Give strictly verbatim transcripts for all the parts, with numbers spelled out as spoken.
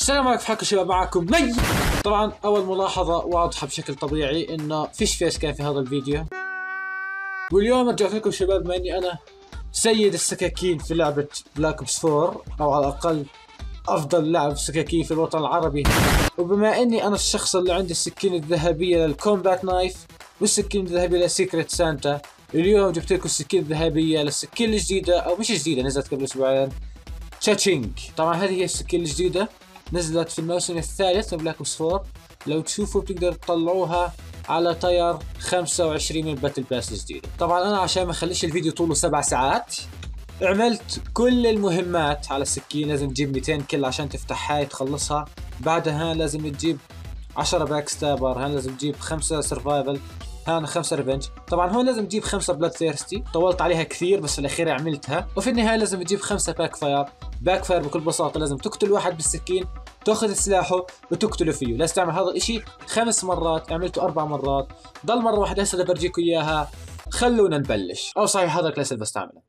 السلام عليكم، حالكم شباب؟ معكم مي. طبعا اول ملاحظة واضحة بشكل طبيعي انه فيش فيس كان في هذا الفيديو، واليوم رجعت لكم شباب بما اني انا سيد السكاكين في لعبة بلاك اوبس فور، او على الاقل افضل لاعب سكاكين في الوطن العربي. وبما اني انا الشخص اللي عندي السكين الذهبية للكومبات نايف والسكين الذهبية لسيكريت سانتا، اليوم جبت لكم السكين الذهبية للسكين الجديدة، او مش جديدة، نزلت قبل اسبوعين، تشاتشينج. طبعا هذه هي السكين الجديدة، نزلت في الموسم الثالث من بلاك اوبس فور. لو تشوفوا بتقدروا تطلعوها على تاير خمسة وعشرين من الباتل باس الجديدة. طبعا انا عشان ما اخليش الفيديو طوله سبع ساعات عملت كل المهمات على السكين. لازم تجيب مئتين كل عشان تفتح هاي تخلصها، بعدها لازم تجيب عشرة باك ستابر، هان لازم تجيب خمسة سرفايفل، هان خمسة ريفنج. طبعا هون لازم تجيب خمسة بلاد ثيرستي، طولت عليها كثير بس في الاخير عملتها. وفي النهاية لازم تجيب خمسة باك فاير. باك فاير بكل بساطة لازم تقتل واحد بالسكين، تاخذ سلاحه وتقتله فيه. لازم تعمل هذا الاشي خمس مرات، عملته اربع مرات، ضل مرة واحدة هسه برجيكم اياها. خلونا نبلش. او صحيح هذا كلاس بستعمله.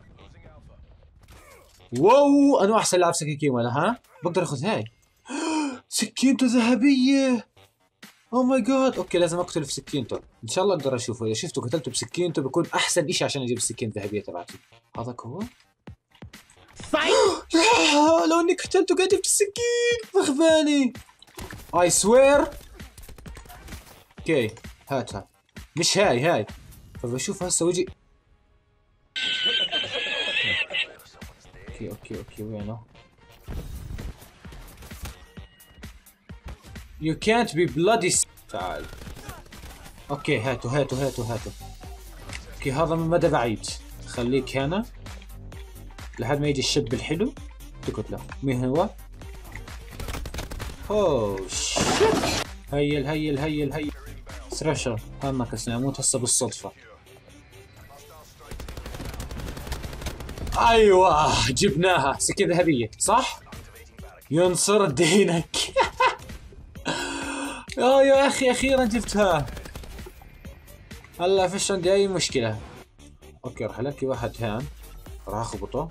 واو، انواع احسن لاعب سكاكين ولا ها؟ بقدر اخذ هاي سكينته ذهبية. او ماي جاد، اوكي لازم اقتله في سكينته. ان شاء الله اقدر اشوفه، اذا شفته قتلته بسكينته بكون احسن اشي عشان اجيب السكين الذهبية تبعتي. هذاك هو؟ لو اني قتلته قاعد جبت السكين مخباني. اي سوير. اوكي هاتها، مش هاي هاي. فبشوف هسه وجهي. اوكي اوكي اوكي وينه؟ You can't be bloody. تعال. اوكي هاتوا هاتوا هاتوا هاتوا. اوكي هذا من مدى بعيد، خليك هنا لحد ما يجي الشب الحلو تقتله. مين هو؟ اوه شيت. هيل هيل هيل هيل. ثريشر همك هسه اموت هسه بالصدفة. ايوه جبناها، سكين ذهبية صح؟ ينصر دينك. اه يا اخي اخيرا جبتها. هلا فيش عندي اي مشكلة. اوكي راح الاقي واحد هان، راح اخبطه.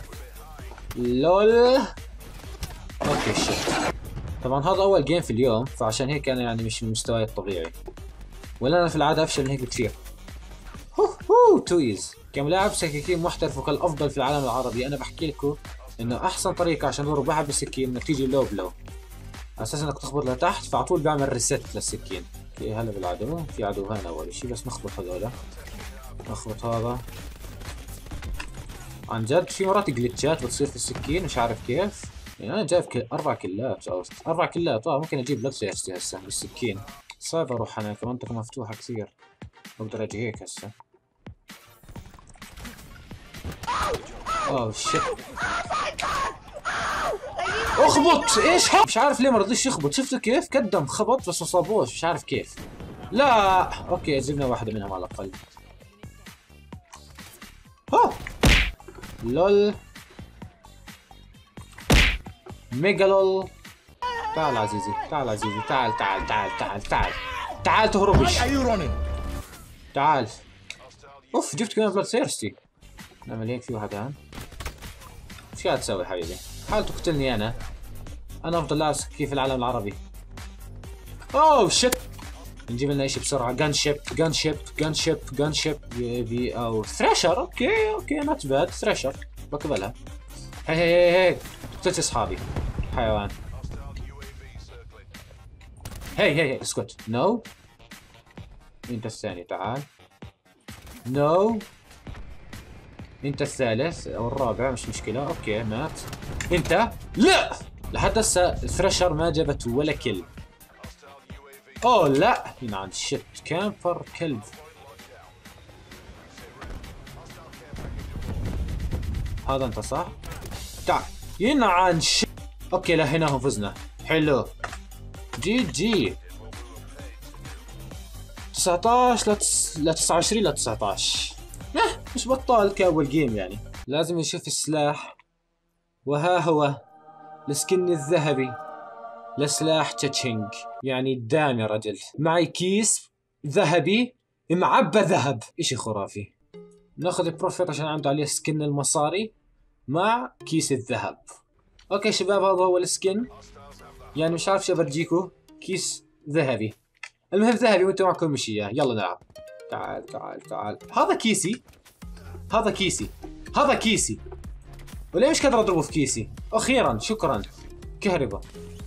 لول. اوكي شيت. طبعا هذا اول جيم في اليوم، فعشان هيك انا يعني مش من مستواي الطبيعي، ولا انا في العادة افشل من هيك بكثير. هو هو تويز كملاعب سكاكين محترف وكالافضل في العالم العربي. انا بحكي لكم انه احسن طريقة عشان تضرب واحد بالسكين انك تيجي لو بلو، اساسا انك تخبط لتحت فعلى طول بيعمل ريست للسكين. اوكي هلا بالعدو، في عدو هان اول شيء، بس نخبط هذولا. نخبط هذا. عن جد في مرات جلتشات بتصير في السكين مش عارف كيف. يعني انا جايب كل اربع كلات او اربع كلات، اه ممكن اجيب بلاد ثيرستي هسه بالسكين. صعب اروح انا كمنطقة مفتوحة كثير، بقدر اجي هيك هسه. اوه شيت. اخبط ايش ها؟ مش عارف ليه ما رضيش يخبط. شفتوا كيف كدم خبط بس ما صابوش، مش عارف كيف. لا اوكي جبنا واحدة منهم على الاقل. ها لول ميجا لول. تعال عزيزي تعال عزيزي تعال تعال تعال تعال تعال تعال تهربش. تعال. اوف جبت كمان بلاد ثيرستي. نعمل هيك، في واحد هان. ايش قاعد تسوي حبيبي؟ حاول تقتلني انا. انا افضل لاعب كيف العالم العربي. اوه شيت. نجيب لنا شيء بسرعه. جان شيب جان شيب جان شيب جان شيب بي او ثريشر. اوكي اوكي نوت باد. ثريشر بقبلها. هي هي هي هي قتلت اصحابي حيوان. هي هي هي اسكت. نو no. انت الثاني تعال. نو no. انت الثالث او الرابع مش مشكلة. اوكي مات. انت لا لحد هسه ثريشر ما جابت ولا كل. اوه لا ينعن شت كامبر كلب. هذا انت صح؟ تعال ينعن شت. اوكي لا هنا هم فزنا. حلو جي جي. تسعة عشر ل تسعة وعشرين ل تسعة عشر. اه مش بطال كأول جيم يعني. لازم نشوف السلاح، وها هو السكن الذهبي لسلاح تشاتشينج. يعني قدام يا رجل معي كيس ذهبي معبى ذهب، اشي خرافي. ناخذ البروفيت عشان عنده عليه سكن المصاري مع كيس الذهب. اوكي شباب هذا هو السكن. يعني مش عارف شو برجيكو. كيس ذهبي. المهم ذهبي وانتم معكم مش اياه. يلا نلعب. تعال تعال تعال. هذا كيسي. هذا كيسي. هذا كيسي. وليه مش قادر اضربه في كيسي؟ اخيرا شكرا. كهرباء.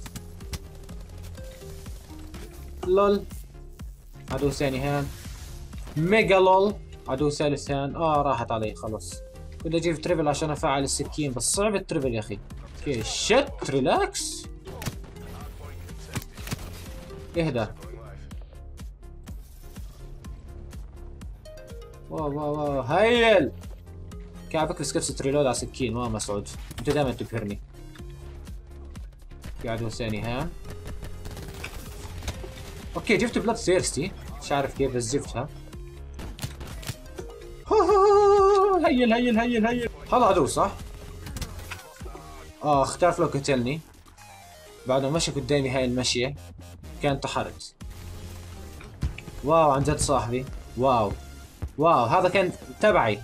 لول. عدو ثاني هان. ميجا لول. عدو ثالث هان. اه راحت علي خلص. بدي اجيب تريبل عشان افعل السكين بس صعب التريبل يا اخي. اوكي شت ريلاكس. اهدى. واو واو واو هيل. كيف فكر سكبت ريلود على سكين ما مسعود. انت دائما تبهرني. في عدو ثاني هان. اوكي جبت بلاد سيرستي مش عارف كيف بس جبتها. هيل هيل هيل هيل. هذا عدو صح؟ اه اختار لو قتلني. بعد ما مشى قدامي هاي المشية كان انتحرت. واو عن جد صاحبي. واو واو هذا كان تبعي.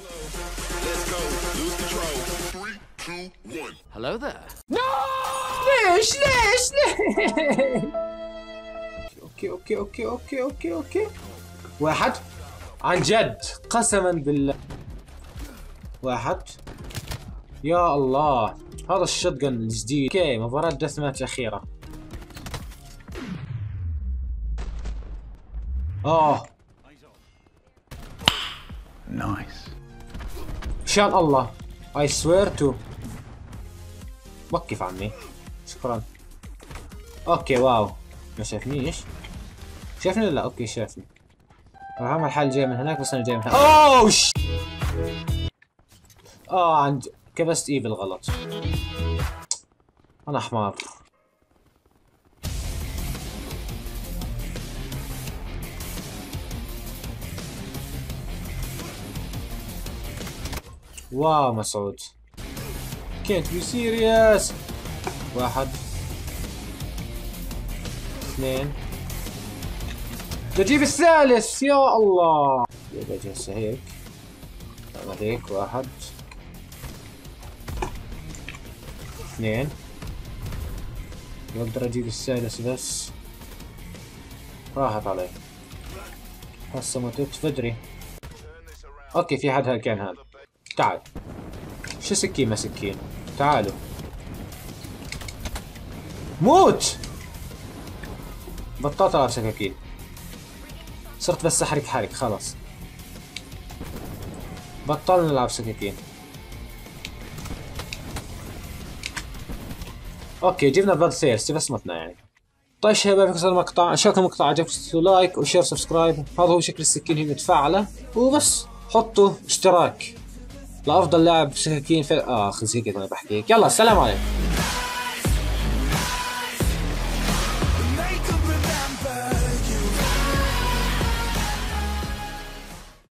Hello there. نو ليش ليش ليش. اوكي اوكي اوكي اوكي اوكي اوكي. واحد عن جد قسما بالله. واحد. يا الله هذا الشوت جن الجديد. اوكي مباراة دث ماتش أخيرة. اه Nice. شان الله. I swear to. وقف عمي. شكرا. اوكي واو ما شافنيش. شافني ولا لا؟ اوكي شافني. راح اعمل حال جاي من هناك بس انا جاي من هناك. اوه ش... اه عند كبست اي بالغلط. انا حمار. واو مسعود. can't be serious. واحد اثنين. بجيب الثالث يا الله. يبقى هسه هيك. اعمل هيك. واحد اثنين. بقدر اجيب الثالث بس راحت علي. هسه متت فدري. اوكي في حد هالكان هذا. تعال. شو سكين ما سكين. تعالوا. موت. بطلت العب سكاكين. صرت بس احرق حرق خلاص. بطلنا نلعب سكاكين. اوكي جبنا بلاد ثيرستي بس متنا يعني. طيب شباب هيك صار المقطع. ان شاء الله المقطع عجبكم لايك وشير سبسكرايب. هذا هو شكل السكين هي متفاعلة وبس. حطوا اشتراك لأفضل لاعب سكاكين في اخ زي كذا انا بحكيك. يلا السلام عليكم.